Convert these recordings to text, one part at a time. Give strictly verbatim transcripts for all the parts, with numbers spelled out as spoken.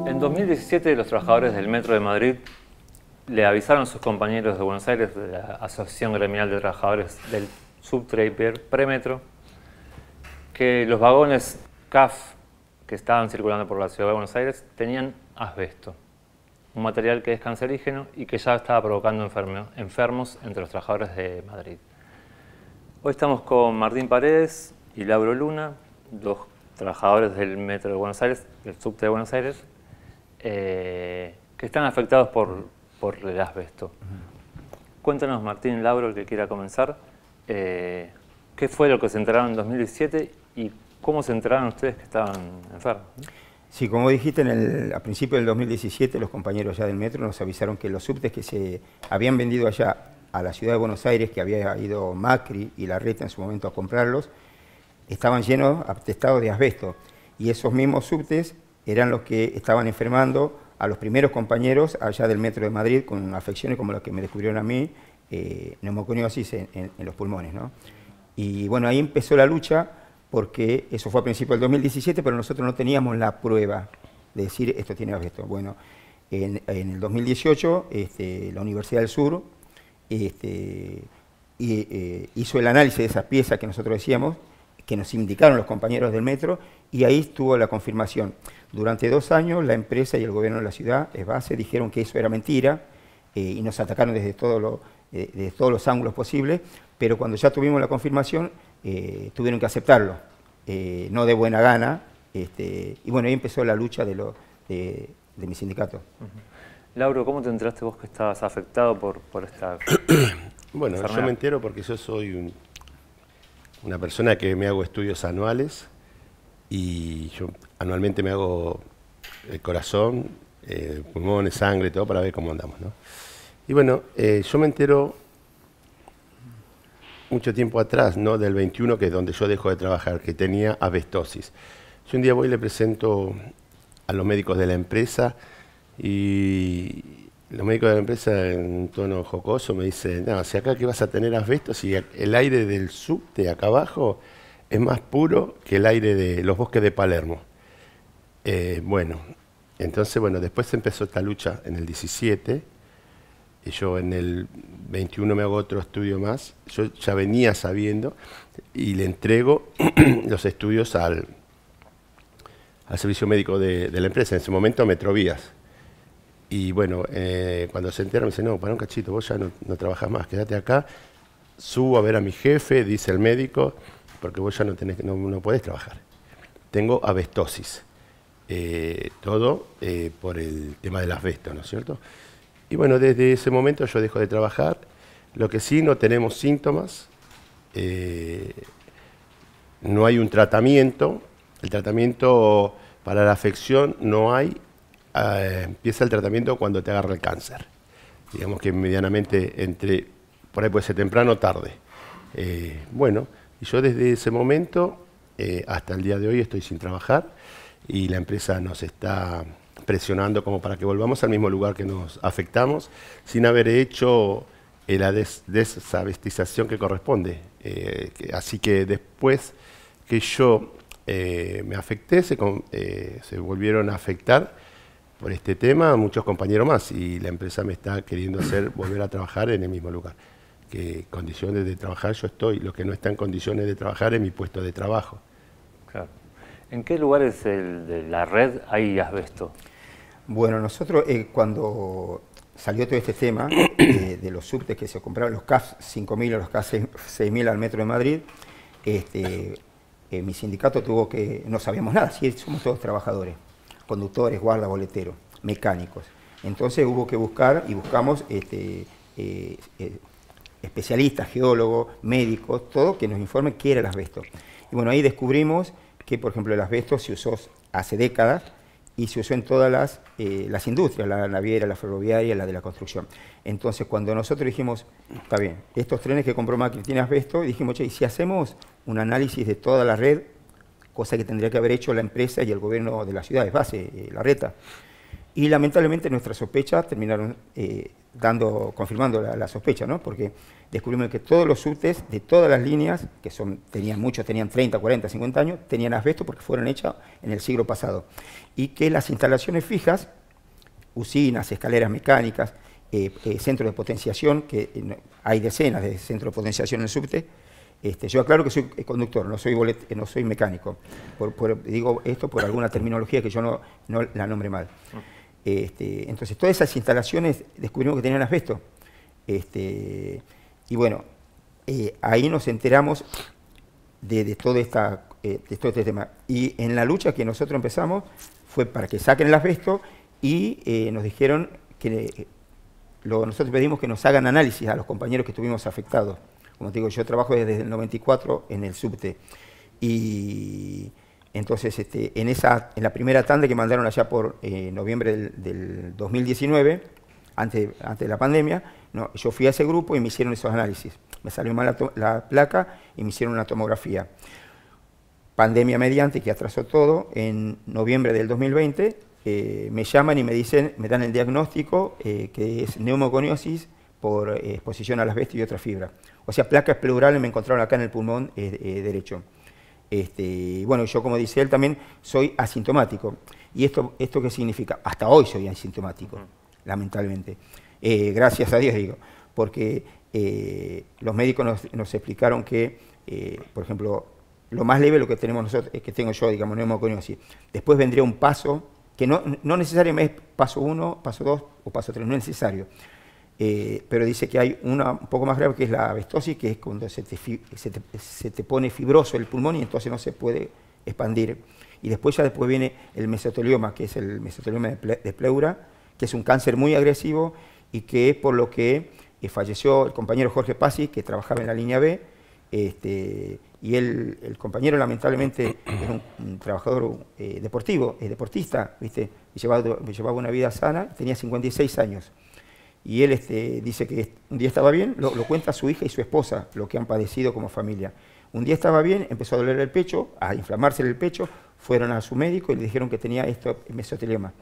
En dos mil diecisiete, los trabajadores del Metro de Madrid le avisaron a sus compañeros de Buenos Aires, de la Asociación Gremial de Trabajadores del Subte y Premetro, que los vagones C A F que estaban circulando por la ciudad de Buenos Aires tenían asbesto, un material que es cancerígeno y que ya estaba provocando enfermos, enfermos entre los trabajadores de Madrid. Hoy estamos con Martín Paredes y Lauro Luna, dos trabajadores del Metro de Buenos Aires, del Subte de Buenos Aires, eh, que están afectados por, por el asbesto. Uh-huh. Cuéntanos, Martín, Lauro, el que quiera comenzar, eh, ¿qué fue lo que se enteraron en dos mil diecisiete y cómo se enteraron ustedes que estaban enfermos? Sí, como dijiste, en el, a principios del dos mil diecisiete los compañeros ya del Metro nos avisaron que los subtes que se habían vendido allá a la ciudad de Buenos Aires, que había ido Macri y Larreta en su momento a comprarlos, estaban llenos, atestados de asbesto. Y esos mismos subtes eran los que estaban enfermando a los primeros compañeros allá del Metro de Madrid con afecciones como las que me descubrieron a mí, eh, neumoconiosis en, en, en los pulmones, ¿no? Y bueno, ahí empezó la lucha, porque eso fue a principios del dos mil diecisiete, pero nosotros no teníamos la prueba de decir esto tiene asbesto. Bueno, en, en el dos mil dieciocho este, la Universidad del Sur este, y, eh, hizo el análisis de esas piezas que nosotros decíamos, que nos indicaron los compañeros del Metro, y ahí estuvo la confirmación. Durante dos años la empresa y el gobierno de la ciudad, ESBASE, dijeron que eso era mentira, eh, y nos atacaron desde, todo lo, eh, desde todos los ángulos posibles, pero cuando ya tuvimos la confirmación, eh, tuvieron que aceptarlo, eh, no de buena gana, este, y bueno, ahí empezó la lucha de, lo, de, de mi sindicato. Uh-huh. Lauro, ¿cómo te enteraste vos que estabas afectado por, por esta Bueno, enfermedad? Yo me entero porque yo soy un, una persona que me hago estudios anuales, y yo anualmente me hago el corazón, eh, pulmones, sangre, todo para ver cómo andamos, ¿no? Y bueno, eh, yo me entero mucho tiempo atrás, ¿no? Del veintiuno, que es donde yo dejo de trabajar, que tenía asbestosis. Yo un día voy y le presento a los médicos de la empresa, y los médicos de la empresa en un tono jocoso me dicen, no, si acá que vas a tener asbesto, si el aire del subte acá abajo es más puro que el aire de los bosques de Palermo. Eh, bueno, entonces, bueno, después empezó esta lucha en el diecisiete, y yo en el veintiuno me hago otro estudio más. Yo ya venía sabiendo y le entrego los estudios al, al servicio médico de, de la empresa, en ese momento a Metrovías. Y bueno, eh, cuando se entera me dice, no, para un cachito, vos ya no, no trabajás más, quédate acá, subo a ver a mi jefe, dice el médico, porque vos ya no, tenés, no, no podés trabajar. Tengo asbestosis, eh, todo eh, por el tema del asbesto, ¿no es cierto? Y bueno, desde ese momento yo dejo de trabajar. Lo que sí, no tenemos síntomas, eh, no hay un tratamiento. El tratamiento para la afección no hay, eh, empieza el tratamiento cuando te agarra el cáncer. Digamos que medianamente entre, por ahí puede ser temprano o tarde. Eh, bueno, y yo desde ese momento eh, hasta el día de hoy estoy sin trabajar, y la empresa nos está presionando como para que volvamos al mismo lugar que nos afectamos, sin haber hecho eh, la des desabestización que corresponde. Eh, que, así que después que yo eh, me afecté, se, eh, se volvieron a afectar por este tema muchos compañeros más, y la empresa me está queriendo hacer volver a trabajar en el mismo lugar. Que condiciones de trabajar yo estoy, lo que no está en condiciones de trabajar es mi puesto de trabajo. Claro. ¿En qué lugares el, de la red hay asbesto? Bueno, nosotros eh, cuando salió todo este tema eh, de los subtes que se compraron, los C A F cinco mil o los C A F seis mil al Metro de Madrid, este, eh, mi sindicato tuvo que, no sabíamos nada, sí, somos todos trabajadores, conductores, guardas, boleteros, mecánicos. Entonces hubo que buscar, y buscamos este, eh, eh, especialistas, geólogos, médicos, todo que nos informen qué era el asbesto. Y bueno, ahí descubrimos que, por ejemplo, el asbesto se usó hace décadas y se usó en todas las, eh, las industrias, la naviera, la ferroviaria, la de la construcción. Entonces, cuando nosotros dijimos, está bien, estos trenes que compró Macri tienen asbesto, dijimos, che, ¿y si hacemos un análisis de toda la red? Cosa que tendría que haber hecho la empresa y el gobierno de la ciudad, es base, eh, Larreta. Y lamentablemente nuestras sospechas terminaron eh, dando, confirmando la, la sospecha, ¿no? Porque descubrimos que todos los subtes de todas las líneas, que son, tenían muchos, tenían treinta, cuarenta, cincuenta años, tenían asbesto porque fueron hechas en el siglo pasado. Y que las instalaciones fijas, usinas, escaleras mecánicas, eh, eh, centros de potenciación, que eh, hay decenas de centros de potenciación en el subte. Este, yo aclaro que soy conductor, no soy, bolet, no soy mecánico. Por, por, digo esto por alguna terminología que yo no, no la nombre mal. Este, entonces, todas esas instalaciones descubrimos que tenían asbesto. Este, y bueno, eh, ahí nos enteramos de, de, todo esta, eh, de todo este tema. Y en la lucha que nosotros empezamos fue para que saquen el asbesto y eh, nos dijeron que lo, nosotros pedimos que nos hagan análisis a los compañeros que estuvimos afectados. Como te digo, yo trabajo desde el noventa y cuatro en el subte. Y entonces, este, en, esa, en la primera tanda que mandaron allá por eh, noviembre del, del dos mil diecinueve, antes, antes de la pandemia, no, yo fui a ese grupo y me hicieron esos análisis. Me salió mal la, la placa y me hicieron una tomografía. Pandemia mediante, que atrasó todo, en noviembre del dos mil veinte, eh, me llaman y me dicen, me dan el diagnóstico, eh, que es neumoconiosis por eh, exposición al asbesto y otra fibra. O sea, placas pleurales me encontraron acá en el pulmón eh, eh, derecho. Este, bueno, yo, como dice él, también soy asintomático. ¿Y esto, esto qué significa? Hasta hoy soy asintomático, lamentablemente. Eh, gracias a Dios, digo, porque eh, los médicos nos, nos explicaron que, eh, por ejemplo, lo más leve lo que tenemos nosotros, es que tengo yo, digamos, neumoconiosis. Después vendría un paso, que no, no necesariamente es paso uno, paso dos o paso tres, no es necesario. Eh, pero dice que hay una un poco más grave, que es la asbestosis, que es cuando se te, se, te, se te pone fibroso el pulmón y entonces no se puede expandir. Y después ya después viene el mesotelioma, que es el mesotelioma de, ple, de pleura, que es un cáncer muy agresivo y que es por lo que eh, falleció el compañero Jorge Pazzi, que trabajaba en la línea B, este, y él, el compañero lamentablemente era un, un trabajador eh, deportivo, eh, deportista, ¿viste? Y llevaba, llevaba una vida sana, tenía cincuenta y seis años. Y él este, dice que un día estaba bien, lo, lo cuenta su hija y su esposa, lo que han padecido como familia. Un día estaba bien, empezó a doler el pecho, a inflamarse el pecho, fueron a su médico y le dijeron que tenía esto, mesotelioma.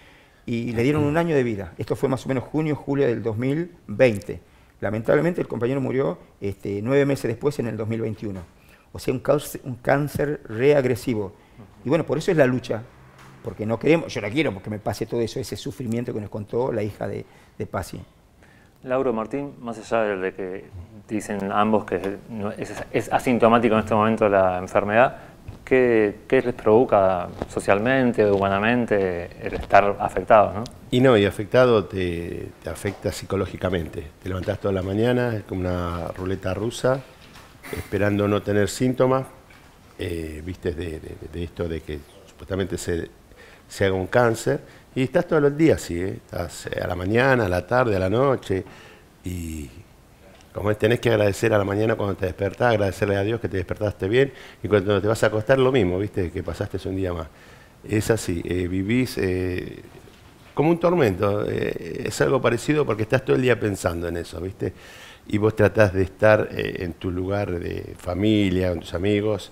Y le dieron un año de vida. Esto fue más o menos junio, julio del dos mil veinte. Lamentablemente el compañero murió este, nueve meses después, en el dos mil veintiuno. O sea, un cáncer, un cáncer reagresivo. Y bueno, por eso es la lucha. Porque no queremos, yo la quiero porque me pase todo eso, ese sufrimiento que nos contó la hija de, de Pazzi. Lauro, Martín, más allá de que dicen ambos que es, es asintomático en este momento la enfermedad, ¿qué, qué les provoca socialmente, humanamente, el estar afectado, ¿no? Y no, y afectado te, te afecta psicológicamente. Te levantás toda la mañana, es como una ruleta rusa, esperando no tener síntomas, eh, viste, de, de, de esto de que supuestamente se... se haga un cáncer, y estás todos los días así, ¿eh? Estás a la mañana, a la tarde, a la noche, y como es, tenés que agradecer a la mañana cuando te despertás, agradecerle a Dios que te despertaste bien, y cuando te vas a acostar lo mismo, viste, que pasaste un día más. Es así, eh, vivís eh, como un tormento, eh, es algo parecido porque estás todo el día pensando en eso, viste, y vos tratás de estar eh, en tu lugar de familia, con tus amigos,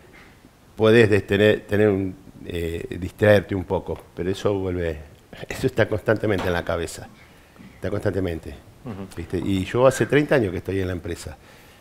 podés tener, tener un Eh, distraerte un poco, pero eso vuelve, eso está constantemente en la cabeza, está constantemente, uh-huh. ¿Viste? Y yo hace treinta años que estoy en la empresa,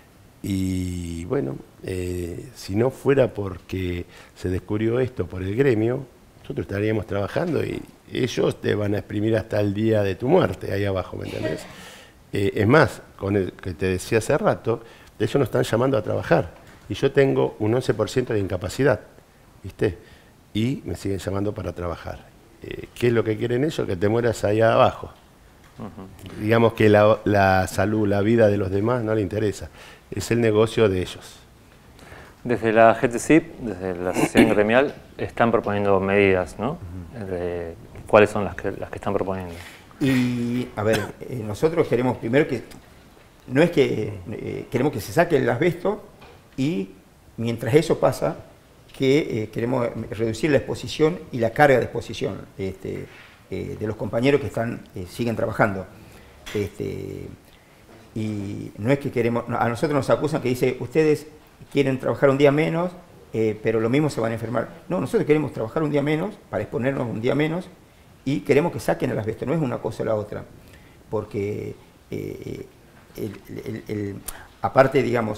y bueno, eh, si no fuera porque se descubrió esto por el gremio, nosotros estaríamos trabajando y ellos te van a exprimir hasta el día de tu muerte, ahí abajo, ¿me entendés? Eh, es más, con el que te decía hace rato, ellos nos están llamando a trabajar, y yo tengo un once por ciento de incapacidad, ¿viste? Y me siguen llamando para trabajar. Eh, ¿Qué es lo que quieren ellos? Que te mueras ahí abajo. Uh-huh. Digamos que la, la salud, la vida de los demás no le interesa. Es el negocio de ellos. Desde la G T S I P, desde la Asociación Gremial, están proponiendo medidas, ¿no? Uh-huh. De, ¿cuáles son las que, las que están proponiendo? Y, a ver, eh, nosotros queremos primero que... No es que... Eh, queremos que se saque el asbesto y, mientras eso pasa, que eh, queremos reducir la exposición y la carga de exposición este, eh, de los compañeros que están eh, siguen trabajando. Este, y no es que queremos, a nosotros nos acusan que dice, ustedes quieren trabajar un día menos, eh, pero lo mismo se van a enfermar. No, nosotros queremos trabajar un día menos, para exponernos un día menos, y queremos que saquen el asbesto, no es una cosa o la otra, porque eh, el, el, el, aparte, digamos,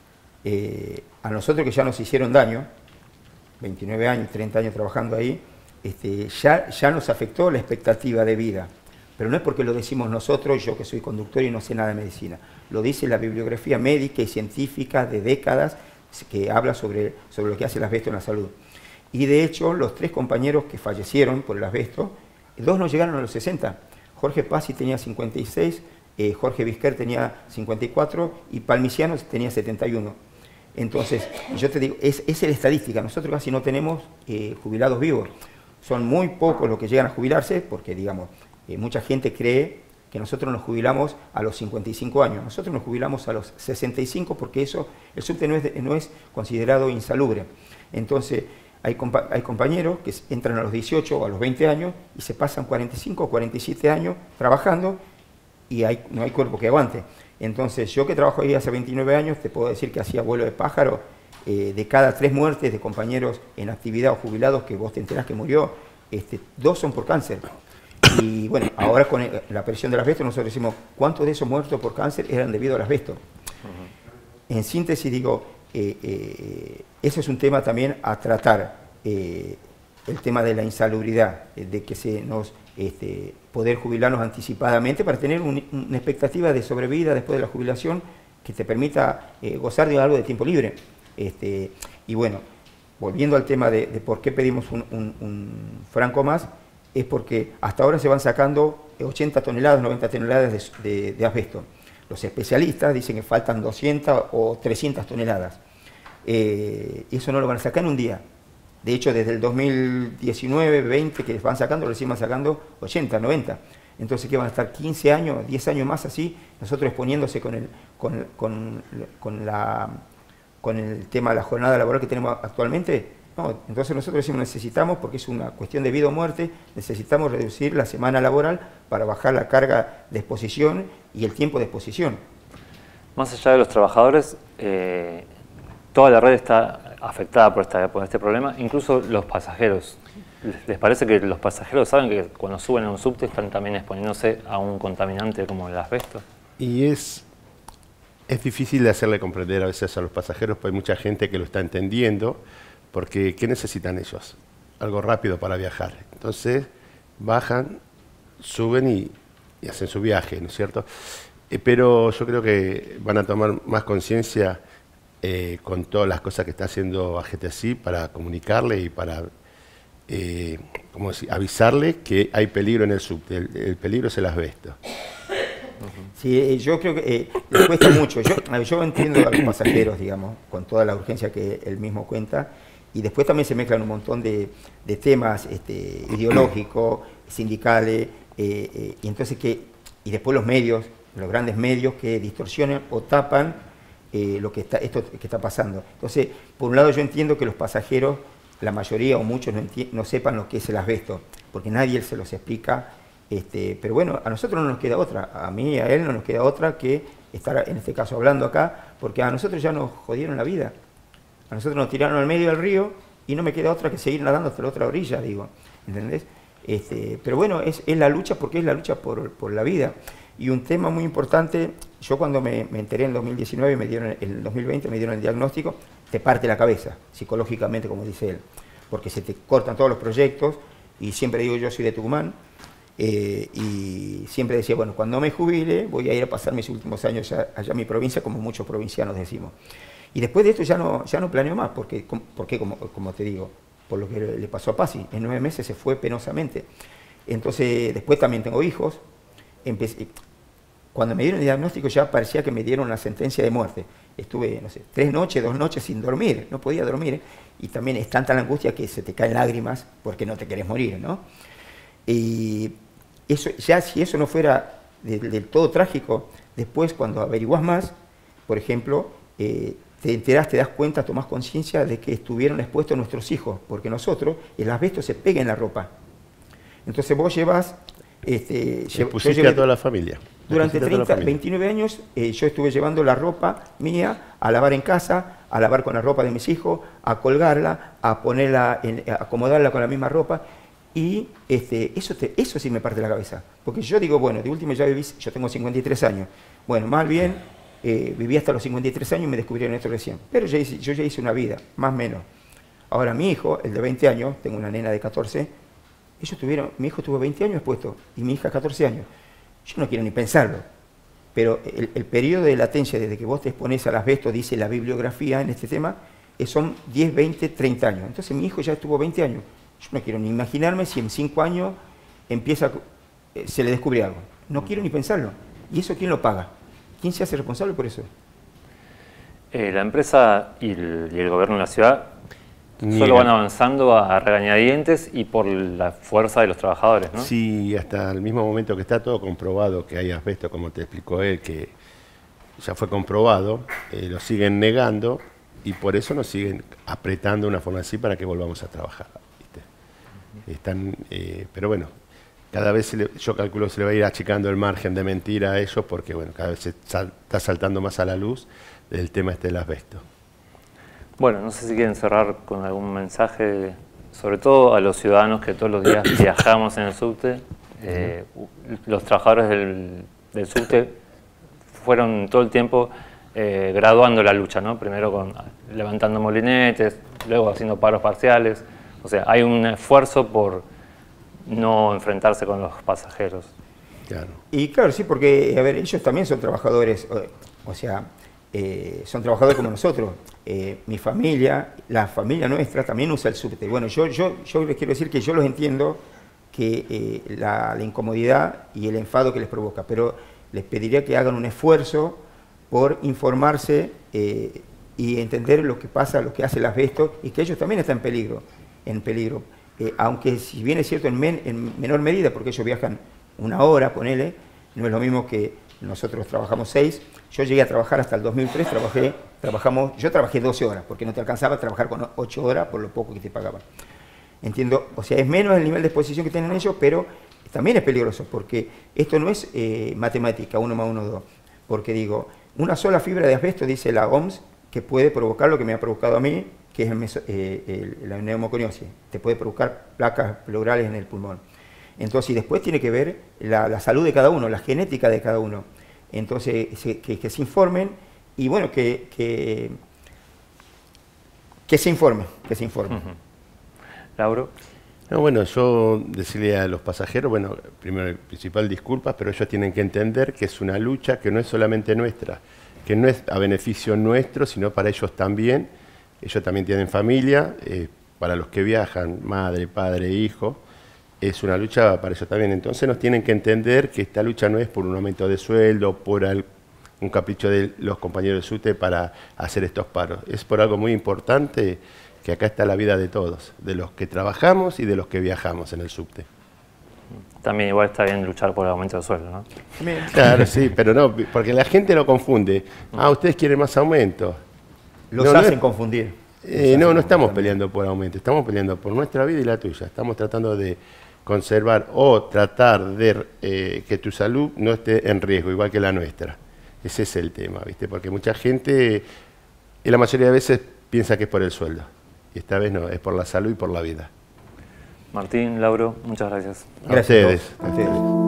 eh, a nosotros que ya nos hicieron daño, veintinueve años, treinta años trabajando ahí, este, ya, ya nos afectó la expectativa de vida. Pero no es porque lo decimos nosotros, yo que soy conductor y no sé nada de medicina. Lo dice la bibliografía médica y científica de décadas que habla sobre, sobre lo que hace el asbesto en la salud. Y de hecho, los tres compañeros que fallecieron por el asbesto, dos no llegaron a los sesenta. Jorge Pazzi tenía cincuenta y seis, eh, Jorge Vizquer tenía cincuenta y cuatro y Palmiciano tenía setenta y uno. Entonces, yo te digo, es, es la estadística. Nosotros casi no tenemos eh, jubilados vivos. Son muy pocos los que llegan a jubilarse porque, digamos, eh, mucha gente cree que nosotros nos jubilamos a los cincuenta y cinco años. Nosotros nos jubilamos a los sesenta y cinco porque eso, el subte no es, de, no es considerado insalubre. Entonces, hay, compa hay compañeros que entran a los dieciocho o a los veinte años y se pasan cuarenta y cinco o cuarenta y siete años trabajando y hay, no hay cuerpo que aguante. Entonces, yo que trabajo ahí hace veintinueve años, te puedo decir que hacía vuelo de pájaro, eh, de cada tres muertes de compañeros en actividad o jubilados que vos te enterás que murió, este, dos son por cáncer. Y bueno, ahora con el, la aparición del asbesto nosotros decimos, ¿cuántos de esos muertos por cáncer eran debido al asbesto? Uh-huh. En síntesis digo, eh, eh, ese es un tema también a tratar, eh, el tema de la insalubridad, de que se nos... Este, poder jubilarnos anticipadamente para tener un, una expectativa de sobrevida después de la jubilación que te permita eh, gozar de algo de tiempo libre. Este, y bueno, volviendo al tema de, de por qué pedimos un, un, un franco más, es porque hasta ahora se van sacando ochenta toneladas, noventa toneladas de, de, de asbesto. Los especialistas dicen que faltan doscientas o trescientas toneladas. Eh, eso no lo van a sacar en un día. De hecho, desde el dos mil diecinueve, veinte, que van sacando, recién van sacando ochenta, noventa. Entonces, ¿qué van a estar quince años, diez años más así, nosotros exponiéndose con el, con, con, con, la, con el tema de la jornada laboral que tenemos actualmente? No, entonces nosotros decimos necesitamos, porque es una cuestión de vida o muerte, necesitamos reducir la semana laboral para bajar la carga de exposición y el tiempo de exposición. Más allá de los trabajadores, eh, toda la red está afectada por, esta, por este problema, incluso los pasajeros. ¿Les parece que los pasajeros saben que cuando suben a un subte están también exponiéndose a un contaminante como el asbesto? Y es, es difícil de hacerle comprender a veces a los pasajeros, porque hay mucha gente que lo está entendiendo, porque ¿qué necesitan ellos? Algo rápido para viajar. Entonces bajan, suben y, y hacen su viaje, ¿no es cierto? Eh, pero yo creo que van a tomar más conciencia Eh, con todas las cosas que está haciendo A G T S I para comunicarle y para eh, ¿cómo decir? avisarle que hay peligro en el subte. El, el peligro es el asbesto. Sí, yo creo que eh, les cuesta mucho. Yo, yo entiendo a los pasajeros, digamos, con toda la urgencia que él mismo cuenta, y después también se mezclan un montón de, de temas este, ideológicos, sindicales, eh, eh, y entonces que, y después los medios, los grandes medios que distorsionan o tapan Eh, lo que está, esto que está pasando. Entonces, por un lado yo entiendo que los pasajeros, la mayoría o muchos no, no sepan lo que es el asbesto, porque nadie se los explica, este, pero bueno, a nosotros no nos queda otra, a mí y a él no nos queda otra que estar en este caso hablando acá, porque a nosotros ya nos jodieron la vida, a nosotros nos tiraron al medio del río y no me queda otra que seguir nadando hasta la otra orilla, digo, ¿entendés? Este, pero bueno, es, es la lucha porque es la lucha por, por la vida. Y un tema muy importante, yo cuando me, me enteré en dos mil diecinueve, me dieron, en el dos mil veinte me dieron el diagnóstico, te parte la cabeza, psicológicamente, como dice él, porque se te cortan todos los proyectos, y siempre digo, yo soy de Tucumán, eh, y siempre decía, bueno, cuando me jubile, voy a ir a pasar mis últimos años allá, allá en mi provincia, como muchos provincianos decimos. Y después de esto ya no, ya no planeo más, porque, porque como, como te digo, por lo que le pasó a Pazzi, en nueve meses se fue penosamente. Entonces, después también tengo hijos. Empecé, cuando me dieron el diagnóstico ya parecía que me dieron una sentencia de muerte. Estuve, no sé, tres noches, dos noches sin dormir, no podía dormir. Y también es tanta la angustia que se te caen lágrimas porque no te querés morir, ¿no? Y eso, ya si eso no fuera del, del todo trágico, después cuando averiguás más, por ejemplo, eh, te enterás, te das cuenta, tomás conciencia de que estuvieron expuestos nuestros hijos, porque nosotros, el asbesto se pega en la ropa. Entonces vos llevas... Este, pusiste llevé, a toda la familia. Durante treinta, veintinueve años eh, yo estuve llevando la ropa mía a lavar en casa, a lavar con la ropa de mis hijos, a colgarla, a ponerla, en, a acomodarla con la misma ropa. Y este, eso, te, eso sí me parte la cabeza. Porque yo digo, bueno, de último ya viví, yo tengo cincuenta y tres años. Bueno, más bien, eh, viví hasta los cincuenta y tres años y me descubrieron esto recién. Pero yo, hice, yo ya hice una vida, más o menos. Ahora mi hijo, el de veinte años, tengo una nena de catorce, ellos tuvieron, mi hijo tuvo veinte años expuesto y mi hija catorce años. Yo no quiero ni pensarlo. Pero el, el periodo de latencia desde que vos te expones al asbesto, dice la bibliografía en este tema, son diez, veinte, treinta años. Entonces mi hijo ya estuvo veinte años. Yo no quiero ni imaginarme si en cinco años empieza, eh, se le descubre algo. No quiero ni pensarlo. ¿Y eso quién lo paga? ¿Quién se hace responsable por eso? Eh, la empresa y el, y el gobierno de la ciudad Mira. solo van avanzando a regañadientes y por la fuerza de los trabajadores, ¿no? Sí, hasta el mismo momento que está todo comprobado que hay asbesto, como te explicó él, que ya fue comprobado, eh, lo siguen negando y por eso nos siguen apretando de una forma así para que volvamos a trabajar. Están, eh, pero bueno, cada vez se le, yo calculo que se le va a ir achicando el margen de mentira a ellos porque bueno, cada vez se sal, está saltando más a la luz el tema este del asbesto. Bueno, no sé si quieren cerrar con algún mensaje, sobre todo a los ciudadanos que todos los días viajamos en el subte. Eh, los trabajadores del, del subte fueron todo el tiempo eh, graduando la lucha, ¿no? Primero con, levantando molinetes, luego haciendo paros parciales. O sea, hay un esfuerzo por no enfrentarse con los pasajeros. Claro. Y claro, sí, porque, a ver, ellos también son trabajadores, o, o sea, eh, son trabajadores como nosotros. Eh, mi familia, la familia nuestra también usa el subte. Bueno, yo, yo, yo les quiero decir que yo los entiendo que eh, la, la incomodidad y el enfado que les provoca, pero les pediría que hagan un esfuerzo por informarse eh, y entender lo que pasa, lo que hace el asbesto y que ellos también están en peligro. en peligro, eh, aunque si bien es cierto en, men, en menor medida, porque ellos viajan una hora, ponele, no es lo mismo que nosotros trabajamos seis. Yo llegué a trabajar hasta el dos mil tres, trabajé, trabajamos, yo trabajé doce horas, porque no te alcanzaba a trabajar con ocho horas por lo poco que te pagaban. Entiendo, o sea, es menos el nivel de exposición que tienen ellos, pero también es peligroso, porque esto no es eh, matemática, uno más uno, dos, porque digo, una sola fibra de asbesto, dice la O M S, que puede provocar lo que me ha provocado a mí, que es el meso, eh, el, la neumoconiosis, te puede provocar placas pleurales en el pulmón. Entonces, y después tiene que ver la, la salud de cada uno, la genética de cada uno. Entonces, se, que, que se informen y bueno, que, que, que se informen, que se informen. Uh-huh. Lauro. No, bueno, yo decirle a los pasajeros, bueno, primero y principal disculpas, pero ellos tienen que entender que es una lucha que no es solamente nuestra, que no es a beneficio nuestro, sino para ellos también. Ellos también tienen familia, eh, para los que viajan, madre, padre, hijo, es una lucha para ellos también. Entonces nos tienen que entender que esta lucha no es por un aumento de sueldo, por el, un capricho de los compañeros del subte para hacer estos paros. Es por algo muy importante, que acá está la vida de todos, de los que trabajamos y de los que viajamos en el subte. También igual está bien luchar por el aumento de sueldo, ¿no? Claro, sí, pero no, porque la gente lo confunde. Ah, ustedes quieren más aumento. Los no, hacen no, confundir. Eh, no, no estamos peleando por aumento, estamos peleando por nuestra vida y la tuya. Estamos tratando de conservar o tratar de eh, que tu salud no esté en riesgo, igual que la nuestra. Ese es el tema, ¿viste? Porque mucha gente, y la mayoría de veces, piensa que es por el sueldo. Y esta vez no, es por la salud y por la vida. Martín, Lauro, muchas gracias. A ustedes. A ustedes.